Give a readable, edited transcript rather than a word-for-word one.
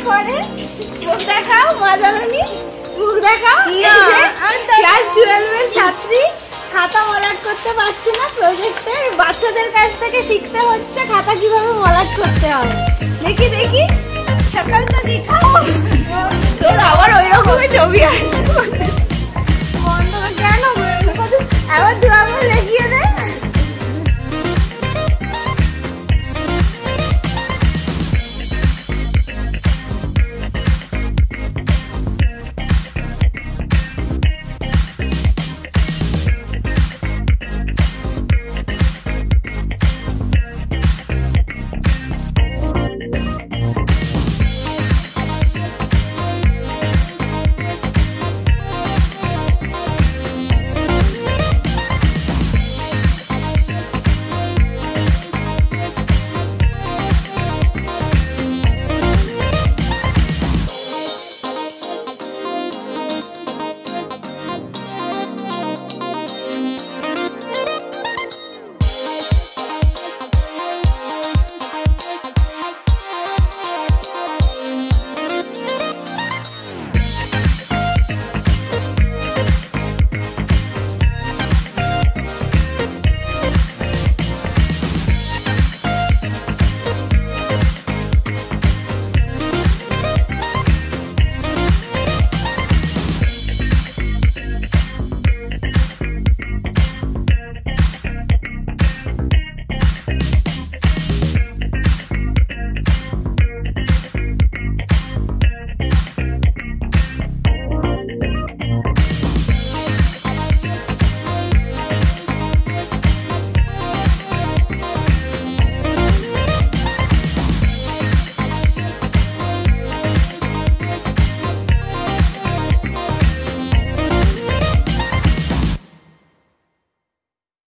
পরে মুখ দেখাও, মজা হয়নি? মুখ দেখাও। ক্লাস 12 এর ছাত্রী খাতা মলাট করতে পারছে না প্রজেক্টে, বাচ্চাদের কাছ থেকে শিখতে হচ্ছে খাতা কিভাবে মলাট করতে হয়। দেখি দেখি সকালটা দেখাও, তোর আবার ওই রকমের ছবি আসবে।